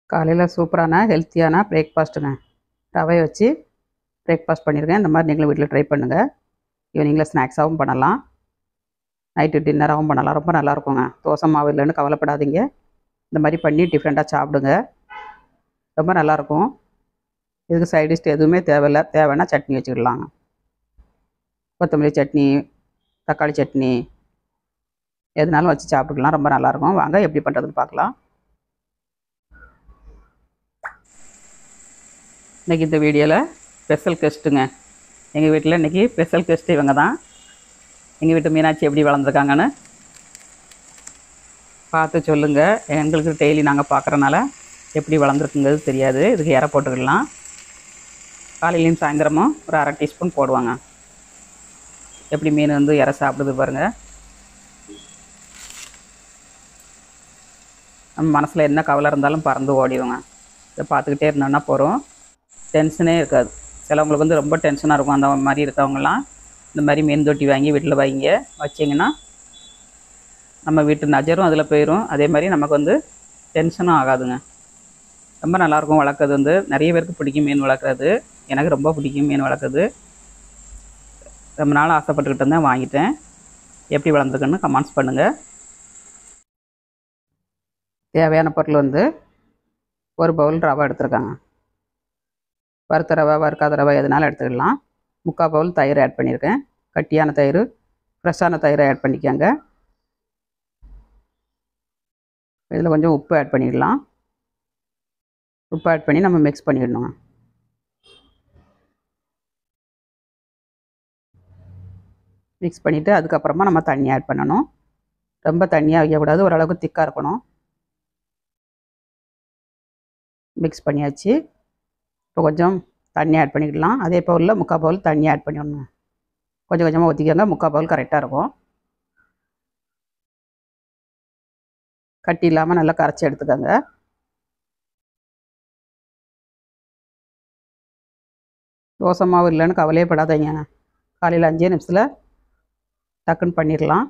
காலையில் சூப்பரான ஹெல்த்தியான பிரேக்ஃபாஸ்ட்டுங்க. ரவையை வச்சு பிரேக்ஃபாஸ்ட் பண்ணியிருக்கேன். இந்த மாதிரி நீங்களும் வீட்டில் ட்ரை பண்ணுங்கள். ஈவினிங்கில் ஸ்நாக்ஸாகவும் பண்ணலாம், நைட்டு டின்னராகவும் பண்ணலாம். ரொம்ப நல்லாயிருக்குங்க. தோசை மாவு இல்லைன்னு கவலைப்படாதீங்க. இந்த மாதிரி பண்ணி டிஃப்ரெண்ட்டாக சாப்பிடுங்க. ரொம்ப நல்லாயிருக்கும். இதுக்கு சைட் டிஷ் எதுவுமே தேவையில்லை. தேவைன்னா சட்னி வச்சுக்கிடலாங்க. கொத்தமல்லி சட்னி, தக்காளி சட்னி எதுனாலும் வச்சு சாப்பிட்டுக்கலாம். ரொம்ப நல்லாயிருக்கும். வாங்க எப்படி பண்ணுறதுன்னு பார்க்கலாம். இன்றைக்கி இந்த வீடியோவில் ஸ்பெஷல் கெஸ்ட்டுங்க. எங்கள் வீட்டில் இன்றைக்கி ஸ்பெஷல் கெஸ்ட்டு இவங்க தான். எங்கள் வீட்டு மீனாட்சி எப்படி வளர்ந்துருக்காங்கன்னு பார்த்து சொல்லுங்கள். எங்களுக்கு டெய்லி நாங்கள் பார்க்குறனால எப்படி வளர்ந்துருக்குங்கிறது தெரியாது. இதுக்கு இறை போட்டுக்கிடலாம். காலையிலையும் சாயந்தரமும் ஒரு 1/2 டீஸ்பூன் போடுவாங்க. எப்படி மீன் வந்து இறை சாப்பிடுது பாருங்கள். நம்ம மனசில் என்ன கவலை இருந்தாலும் பறந்து ஓடிடுங்க. இதை பார்த்துக்கிட்டே இருந்தோன்னா போகிறோம். டென்ஷனே இருக்காது. சிலவங்களுக்கு வந்து ரொம்ப டென்ஷனாக இருக்கும். அந்த மாதிரி இருக்கவங்கலாம் இந்த மாதிரி மீன் தொட்டி வாங்கி வீட்டில் வைங்க. வச்சிங்கன்னா நம்ம வீட்டு நஜரும் அதில் போயிடும். அதே மாதிரி நமக்கு வந்து டென்ஷனும் ஆகாதுங்க. ரொம்ப நல்லாயிருக்கும். வளர்க்குறது வந்து நிறைய பேருக்கு பிடிக்கும். மீன் வளர்க்குறது எனக்கு ரொம்ப பிடிக்கும். மீன் வளர்க்குறது ரொம்ப நாள் ஆசைப்பட்டுக்கிட்டு இருந்தேன், வாங்கிட்டேன். எப்படி வளர்ந்துருக்குன்னு கமெண்ட்ஸ் பண்ணுங்கள். தேவையான பொருள் வந்து ஒரு பவுல் ரவை எடுத்துருக்காங்க. வறுத்த ரவை, வறுக்காத ரவை எதுனாலும் எடுத்துக்கலாம். 3/4 பவுல் தயிர் ஆட் பண்ணியிருக்கேன். கட்டியான தயிர், ஃப்ரெஷ்ஷான தயிரை ஆட் பண்ணிக்கோங்க. இதில் கொஞ்சம் உப்பு ஆட் பண்ணிடலாம். உப்பு ஆட் பண்ணி நம்ம மிக்ஸ் பண்ணிடணும். மிக்ஸ் பண்ணிவிட்டு அதுக்கப்புறமா நம்ம தண்ணி ஆட் பண்ணணும். ரொம்ப தண்ணியாக வைக்கக்கூடாது, ஓரளவுக்கு திக்காக இருக்கணும். மிக்ஸ் பண்ணியாச்சு. இப்போ கொஞ்சம் தண்ணி ஆட் பண்ணிக்கலாம். அதே பவுலில் 3/4 பவுல் தண்ணி ஆட் பண்ணிடணும். கொஞ்சம் கொஞ்சமாக ஊற்றிக்கோங்க. 3/4 பவுல் கரெக்டாக இருக்கும். கட்டி இல்லாமல் நல்லா கரைச்சி எடுத்துக்கோங்க. தோசை மாவு இல்லைன்னு கவலையே படாதீங்க. காலையில் 5 நிமிஷத்தில் டக்குன்னு பண்ணிடலாம்.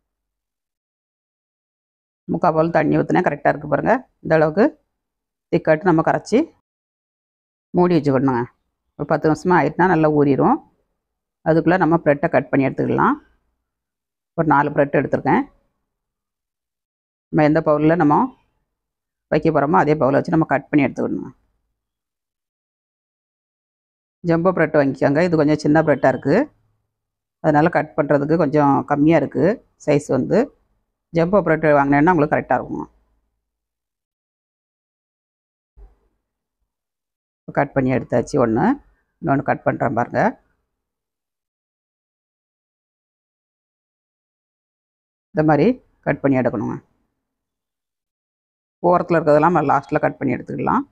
3/4 பவுல் தண்ணி ஊற்றினா கரெக்டாக இருக்குது பாருங்கள். இந்த அளவுக்கு திக்காட்டு நம்ம கரைச்சி மூடி வச்சுக்கணுங்க. ஒரு 10 நிமிஷமாக ஆகிட்டுனா நல்லா ஊறிடும். அதுக்குள்ளே நம்ம ப்ரெட்டை கட் பண்ணி எடுத்துக்கலாம். ஒரு 4 ப்ரெட் எடுத்துருக்கேன். நம்ம எந்த பவுலில் நம்ம வைக்க போகிறோமோ அதே பவுலை வச்சு நம்ம கட் பண்ணி எடுத்துக்கணுங்க. ஜம்போ ப்ரெட் வாங்கிக்கோங்க. இது கொஞ்சம் சின்ன ப்ரெட்டாக இருக்குது, அதனால் கட் பண்ணுறதுக்கு கொஞ்சம் கம்மியாக இருக்குது சைஸ் வந்து. ஜம்போ ப்ரெட் வாங்கினேன்னா உங்களுக்கு கரெக்டாக இருக்கும். கட் பண்ணி எடுத்தாச்சு. இன்னொன்று கட் பண்ணுறேன் பாருங்கள். இந்த மாதிரி கட் பண்ணி எடுக்கணுங்க. ஓரத்தில் இருக்கிறதெல்லாம் நம்ம லாஸ்ட்டில் கட் பண்ணி எடுத்துக்கலாம்.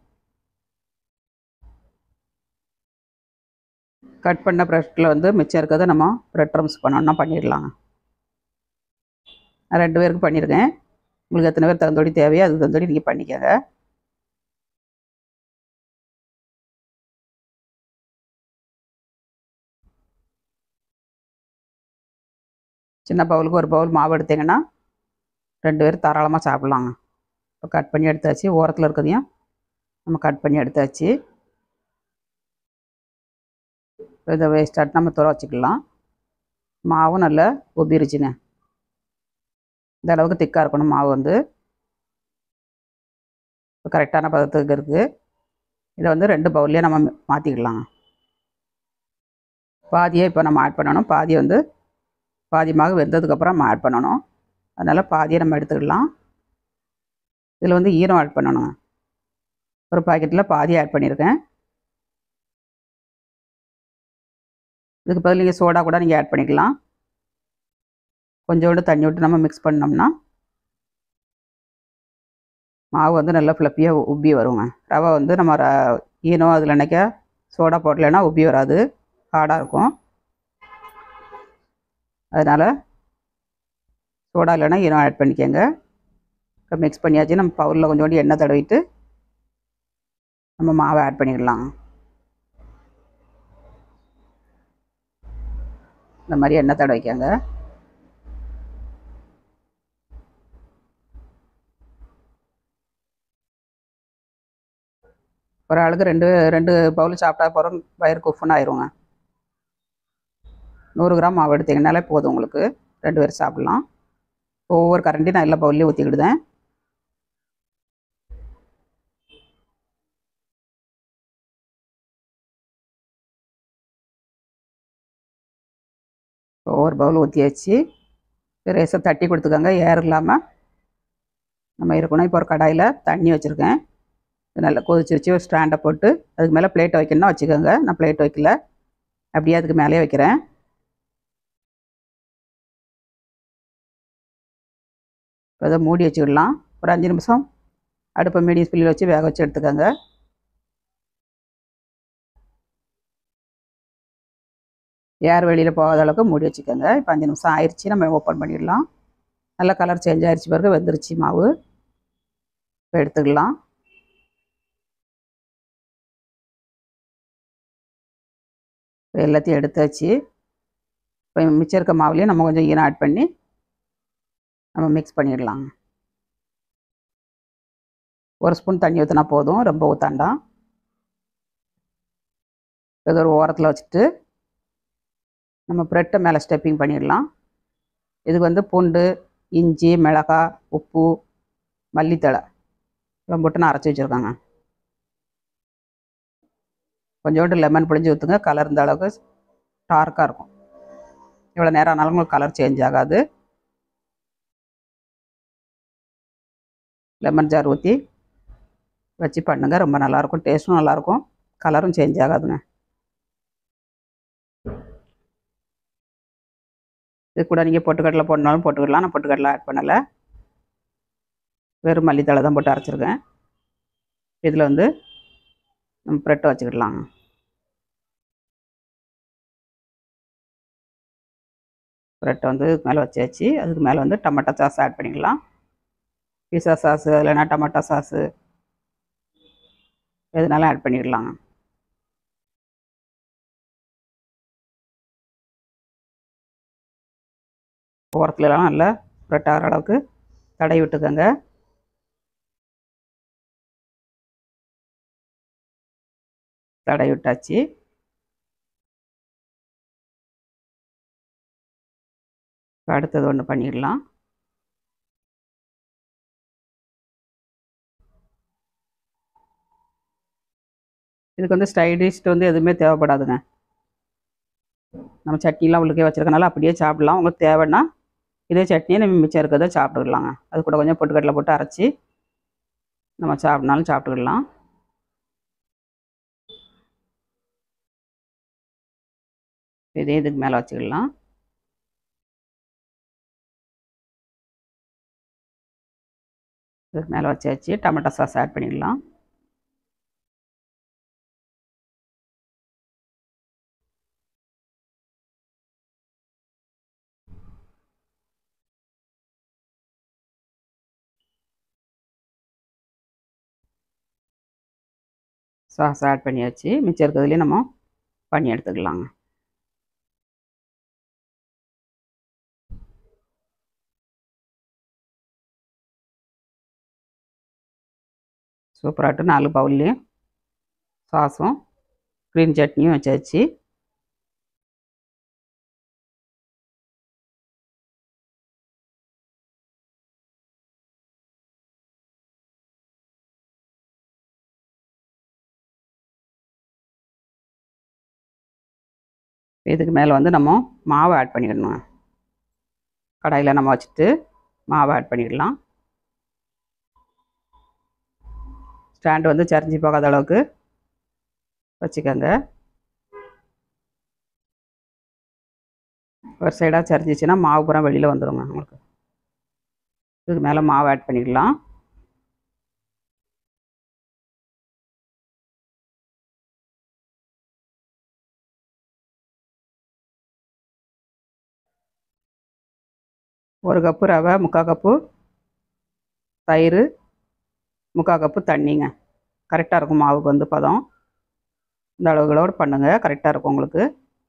கட் பண்ண ப்ரெட்டில் வந்து மிச்சம் இருக்கிறத நம்ம ப்ரெட் க்ரம்ஸ் பண்ணோன்னா பண்ணிடலாங்க. நான் 2 பேருக்கு பண்ணியிருக்கேன். உங்களுக்கு எத்தனை பேர் தகுந்தோடி தேவையோ அதுக்கு தகுந்தோடி நீங்கள் பண்ணிக்கோங்க. சின்ன பவுலுக்கு ஒரு பவுல் மாவு எடுத்திங்கன்னா 2 பேர் தாராளமாக சாப்பிட்லாங்க. இப்போ கட் பண்ணி எடுத்தாச்சு. ஓரத்தில் இருக்கிறதையும் நம்ம கட் பண்ணி எடுத்தாச்சு. இதை வேஸ்ட்டாட்டு நம்ம துற வச்சுக்கலாம். மாவும் நல்லா உபிருச்சுங்க. இந்த அளவுக்கு திக்காக இருக்கணும் மாவு வந்து. இப்போ கரெக்டான பதத்துக்கு இருக்குது. இதை வந்து 2 பவுல்லையே நம்ம மாற்றிக்கலாங்க. பாதியை இப்போ நம்ம ஆட் பண்ணணும். பாதியை வந்து பாதி மாவு வெந்ததுக்கப்புறம் நம்ம ஆட் பண்ணணும். அதனால் பாதியை நம்ம எடுத்துக்கலாம். இதில் வந்து ஈரம் ஆட் பண்ணணுங்க. ஒரு பாக்கெட்டில் பாதி ஆட் பண்ணியிருக்கேன். இதுக்கு பதில் நீங்கள் சோடா கூட நீங்கள் ஆட் பண்ணிக்கலாம். கொஞ்சோண்டு தண்ணி விட்டு நம்ம மிக்ஸ் பண்ணோம்னா மாவு வந்து நல்லா ஃப்ளப்பியாக உப்பி வருங்க. ரவை வந்து நம்ம ஈனம் அதில் நினைக்க சோடா போடலைன்னா உப்பி வராது, ஹார்டாக இருக்கும். அதனால் சோடா இல்லைன்னா ஈனம் ஆட் பண்ணிக்கோங்க. இப்போ மிக்ஸ் பண்ணியாச்சு. நம்ம பவுலில் கொஞ்சோண்டு எண்ணெய் தடவிட்டு நம்ம மாவை ஆட் பண்ணிடலாம். இந்த மாதிரி எண்ணெய் தடவிக்கோங்க. ஒரு ஆளுக்கு ரெண்டு ரெண்டு பவுல் சாப்பிட்டா போகிறோம், வயிறு குஃப்னு ஆயிருங்க. 100 கிராம் மாவு எடுத்தீங்கனாலே போதும் உங்களுக்கு, 2 பேர் சாப்பிட்லாம். ஒவ்வொரு கரண்டி நான் எல்லா பவுல்லையும் ஊற்றிக்கிடுதேன். ஒவ்வொரு பவுல் ஊற்றியாச்சு. ரேஸை தட்டி கொடுத்துக்கோங்க, ஏர் இல்லாமல் நம்ம இருக்கணும். இப்போ ஒரு கடாயில் தண்ணி வச்சுருக்கேன். நல்லா கொதிச்சு வச்சு ஒரு ஸ்டாண்டை போட்டு அதுக்கு மேலே பிளேட் வைக்கணும்னா வச்சுக்கோங்க. நான் பிளேட் வைக்கல, அப்படியே அதுக்கு மேலே வைக்கிறேன். இப்போ அதை மூடி வச்சுக்கிடலாம். ஒரு 5 நிமிஷம் அடுப்பை மீடியம் ஸ்பீடில் வச்சு வேக வச்சு எடுத்துக்கோங்க. ஏர் வெளியில் போகாத அளவுக்கு மூடி வச்சுக்கோங்க. இப்போ 5 நிமிஷம் ஆயிடுச்சு, நம்ம ஓப்பன் பண்ணிடலாம். நல்லா கலர் சேஞ்ச் ஆயிடுச்சு பிறகு வெந்துருச்சு மாவு. இப்போ எடுத்துக்கலாம். இப்போ எல்லாத்தையும் எடுத்தாச்சு. இப்போ மிச்சம் இருக்க மாவுலேயும் நம்ம கொஞ்சம் ஈரம் ஆட் பண்ணி நம்ம மிக்ஸ் பண்ணிடலாம். 1 ஸ்பூன் தண்ணி ஊற்றினா போதும், ரொம்ப ஊற்றாண்டாம். இது ஒரு ஓரத்தில் வச்சுட்டு நம்ம ப்ரெட்டை மேலே ஸ்டெப்பிங் பண்ணிடலாம். இதுக்கு வந்து பூண்டு, இஞ்சி, மிளகாய், உப்பு, மல்லித்தழை இவ்வளோ போட்டு நான் அரைச்சி வச்சுருக்காங்க. கொஞ்சோண்டு லெமன் பிழிஞ்சு ஊற்றுங்க, கலர் இந்த அளவுக்கு டார்க்காக இருக்கும். இவ்வளோ நேரம் ஆனாலும் உங்களுக்கு கலர் சேஞ்ச் ஆகாது. லெமன் ஜார் ஊற்றி வச்சு பண்ணுங்கள், ரொம்ப நல்லாயிருக்கும். டேஸ்ட்டும் நல்லாயிருக்கும், கலரும் சேஞ்ச் ஆகாதுங்க. இது கூட நீங்கள் பொட்டுக்கடலை போடனாலும் போட்டுக்கிடலாம். நான் பொட்டுக்கடலை ஆட் பண்ணலை, வெறும் மல்லித்தழை தான் போட்டு அரைச்சிருக்கேன். இதில் வந்து நம்ம ப்ரெட்டை வச்சுக்கிடலாம். ப்ரெட்டை வந்து மேலே வச்சாச்சு. அதுக்கு மேலே வந்து டொமேட்டோ சாஸ் ஆட் பண்ணிக்கலாம். பீஸா சாஸு இல்லைன்னா டொமேட்டோ சாஸு எதுனாலும் ஆட் பண்ணிடலாங்க. ஓரத்துலலாம் நல்லா ஸ்ப்ரெட் ஆகிற அளவுக்கு தடவி விட்டுக்கோங்க. தடவி விட்டாச்சு. அடுத்தது ஒன்று பண்ணிடலாம். இதுக்கு வந்து ஸ்டைடிஷ்ட்டு வந்து எதுவுமே தேவைப்படாதுங்க. நம்ம சட்னிலாம் உள்ளுக்கே வச்சுருக்கனால அப்படியே சாப்பிட்லாம். உங்களுக்கு தேவைன்னா இதே சட்னியை நம்ம மிச்சம் இருக்கிறத சாப்பிட்டுக்கலாங்க. அது கூட கொஞ்சம் பொட்டுக்கடலை போட்டு அரைச்சி நம்ம சாப்பிட்னாலும் சாப்பிட்டுக்கிடலாம். இதே இதுக்கு மேலே வச்சுக்கலாம். இதுக்கு மேலே வச்சாச்சு. டொமேட்டோ சாஸ் ஆட் பண்ணிடலாம். சாஸ் ஆட் பண்ணியாச்சு. மிச்சம் இருக்கிறதுலேயும் நம்ம பண்ணி எடுத்துக்கலாங்க. சூப்பராகிட்டு 4 பவுல்லையும் சாஸும் க்ரீன் சட்னியும் வச்சாச்சு. இதுக்கு மேலே வந்து நம்ம மாவை ஆட் பண்ணிடணும். கடாயில் நம்ம வச்சுட்டு மாவை ஆட் பண்ணிடலாம். ஸ்டாண்டு வந்து சரிஞ்சு போகாத அளவுக்கு வச்சுக்கோங்க. ஒரு சைடாக சரிஞ்சிச்சுன்னா மாவு பூரா வெளியில் வந்துடுங்க உங்களுக்கு. இதுக்கு மேலே மாவு ஆட் பண்ணிடலாம். ஒரு கப்பு ரவை, 3/4 கப்பு தயிர், 3/4 கப்பு தண்ணிங்க. கரெக்டாக இருக்கும் மாவுக்கு வந்து பதம். இந்த அளவுகளோடு பண்ணுங்கள், கரெக்டாக இருக்கும் உங்களுக்கு.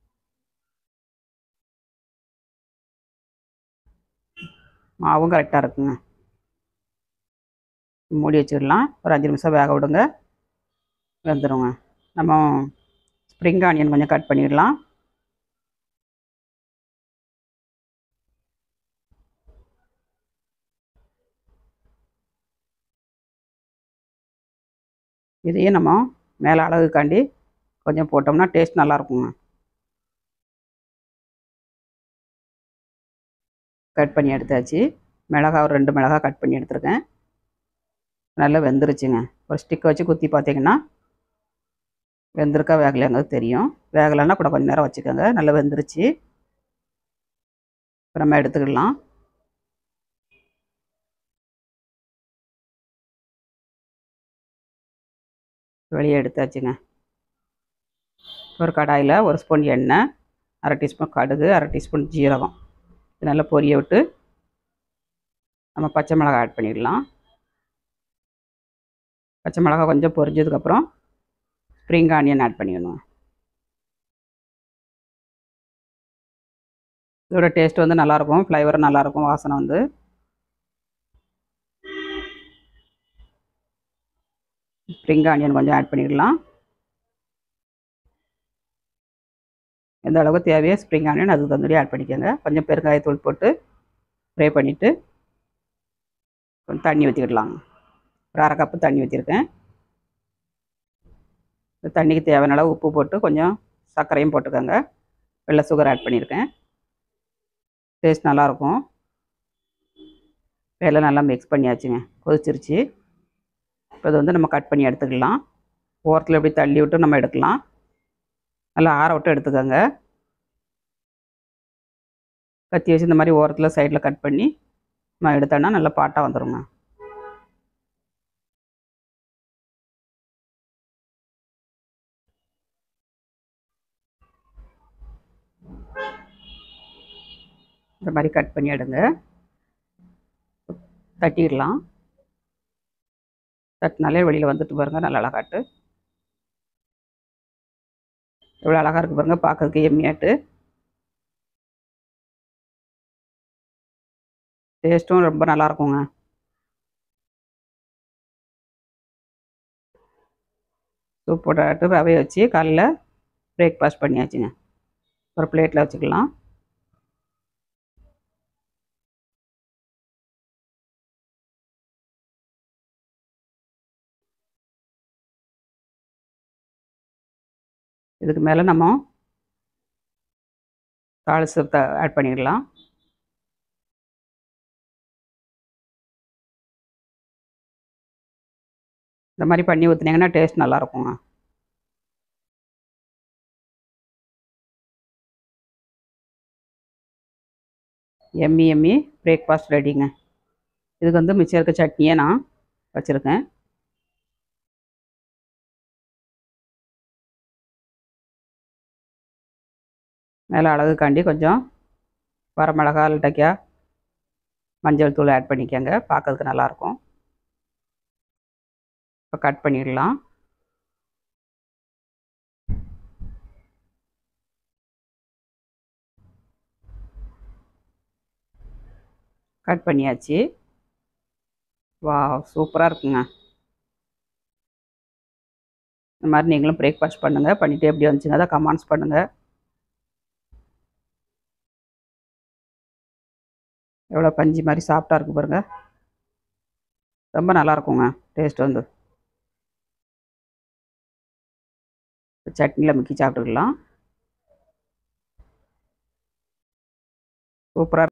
மாவும் கரெக்டாக இருக்குங்க. மூடி வச்சிடலாம். ஒரு 5 நிமிஷம் வேக விடுங்க. வெந்துடுங்க. நம்ம ஸ்ப்ரிங் ஆனியன் கொஞ்சம் கட் பண்ணிடலாம். இதையும் நம்ம மேலே அழகுக்காண்டி கொஞ்சம் போட்டோம்னா டேஸ்ட் நல்லாயிருக்குங்க. கட் பண்ணி எடுத்தாச்சு. மிளகா ஒரு 2 மிளகா கட் பண்ணி எடுத்துருக்கேன். நல்லா வெந்துருச்சுங்க. ஒரு ஸ்டிக் வச்சு குத்தி பார்த்தீங்கன்னா வெந்திருக்கா வேகலைங்கிறது தெரியும். வேகலைன்னா கூட கொஞ்சம் நேரம் வச்சுக்கோங்க. நல்லா வெந்துருச்சு. இப்போ நம்ம எடுத்துக்கிடலாம். வெளியே எடுத்தாச்சுங்க. ஒரு கடாயில் 1 ஸ்பூன் எண்ணெய், 1/2 டீஸ்பூன் கடுகு, 1/2 டீஸ்பூன் ஜீரகம் இது நல்லா பொரிய விட்டு நம்ம பச்சை மிளகாய் ஆட் பண்ணிடலாம். பச்சை மிளகாய் கொஞ்சம் பொரிஞ்சதுக்கப்புறம் ஸ்ப்ரிங் ஆனியன் ஆட் பண்ணிடணும். இதோட டேஸ்ட் வந்து நல்லாயிருக்கும். ஃப்ளேவரும் நல்லாயிருக்கும். வாசனை வந்து ஸ்ப்ரிங் ஆனியன் கொஞ்சம் ஆட் பண்ணிடலாம். எந்த அளவுக்கு தேவையோ ஸ்ப்ரிங் ஆனியன் அதுக்கு தகுந்தபடி ஆட் பண்ணிக்கோங்க. கொஞ்சம் பெருங்காயத்தூள் போட்டு ஃப்ரை பண்ணிவிட்டு கொஞ்சம் தண்ணி ஊற்றிக்கிடலாம். ஒரு 1/2 கப்பு தண்ணி ஊற்றிருக்கேன். இந்த தண்ணிக்கு தேவையான அளவு உப்பு போட்டு கொஞ்சம் சர்க்கரையும் போட்டுக்கோங்க. வெள்ளை சுகர் ஆட் பண்ணியிருக்கேன். டேஸ்ட் நல்லாயிருக்கும். எல்லாம் நல்லா மிக்ஸ் பண்ணியாச்சுங்க. கொதிச்சிருச்சு. இப்போ இது வந்து நம்ம கட் பண்ணி எடுத்துக்கலாம். ஓரத்தில் எப்படி தள்ளி விட்டு நம்ம எடுக்கலாம். நல்லா ஆற விட்டு எடுத்துக்கோங்க. கத்தி வச்சு இந்த மாதிரி ஓரத்தில் சைடில் கட் பண்ணி நம்ம எடுத்தோன்னா நல்லா பாட்டாக வந்துடுங்க. இந்த மாதிரி கட் பண்ணி எடுங்க. தட்டிடலாம். தட்டினாலே வெளியில் வந்துட்டு பாருங்கள். நல்லா அழகாட்டு எவ்வளோ அழகாக இருக்குது பாருங்கள். பார்க்கறதுக்கு எம்மியாட்டு. டேஸ்ட்டும் ரொம்ப நல்லாயிருக்குங்க. சூப் போட்டாட்டு ரவையை வச்சு காலைல பிரேக்ஃபாஸ்ட் பண்ணியாச்சுங்க. ஒரு பிளேட்டில் வச்சுக்கலாம். இதுக்கு மேலே நம்ம தாளிச்சு ஆட் பண்ணிடலாம். இந்த மாதிரி பண்ணி ஊற்றுனீங்கன்னா டேஸ்ட் நல்லாயிருக்குங்க. எம்மி எம்மி பிரேக்ஃபாஸ்ட் ரெடிங்க. இதுக்கு வந்து மிச்சம் இருக்க சட்னியை நான் வச்சுருக்கேன். மேலே அழகுக்காண்டி கொஞ்சம் வரமிளகா இல்லைட்டாக்கா மஞ்சள் தூள் ஆட் பண்ணிக்கோங்க. பார்க்கறதுக்கு நல்லாயிருக்கும். இப்போ கட் பண்ணிடலாம். கட் பண்ணியாச்சு. வா சூப்பராக இருக்குங்க. இந்த மாதிரி நீங்களும் பிரேக்ஃபாஸ்ட் பண்ணுங்கள். பண்ணிவிட்டு எப்படி வந்துச்சுங்க அதை கமெண்ட்ஸ் பண்ணுங்கள். எவ்வளோ பஞ்சு மாதிரி சாஃப்டாக இருக்குது பாருங்கள். ரொம்ப நல்லாயிருக்குங்க டேஸ்ட் வந்து. சட்னியில் முக்கி சாப்பிட்டுக்கலாம். சூப்பராக